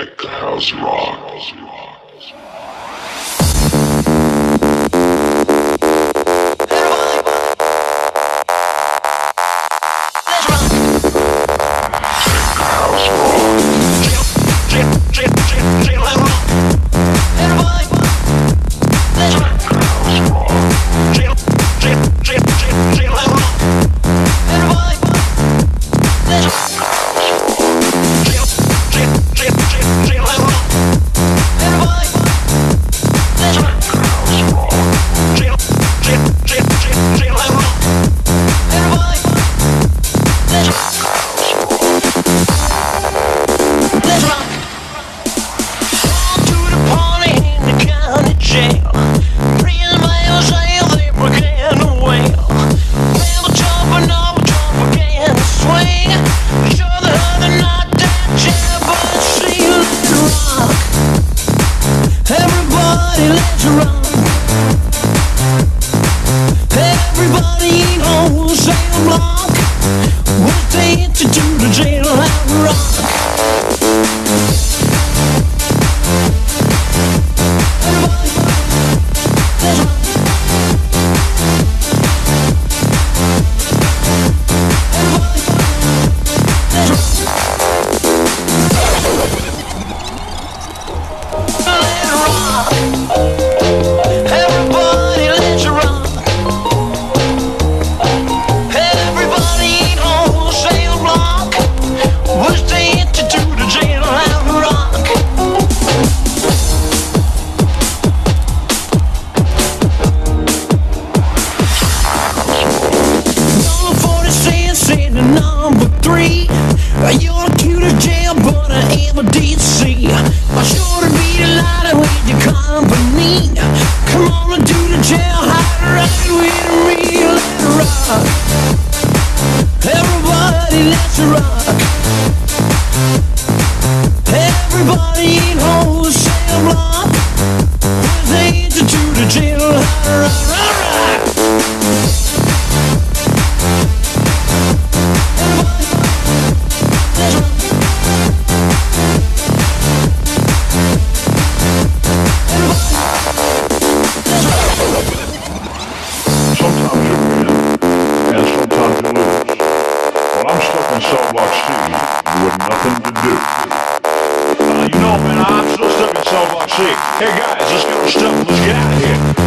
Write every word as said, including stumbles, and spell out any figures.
Tech House Rock. Everybody on sale block was dancing to the jailhouse rock. Number three, you're cute as jail, but I ever did see. I sure to be delighted with your company. Come on and do the jailhouse ride with me. Let's rock. Everybody, let's rock. Everybody in wholesale block was dancing to the jailhouse rock. Salt Rock City with nothing to do. Uh, you know, man, I'm still stuck in Salt Rock City. Hey guys, let's get our stuff. Let's get out of here.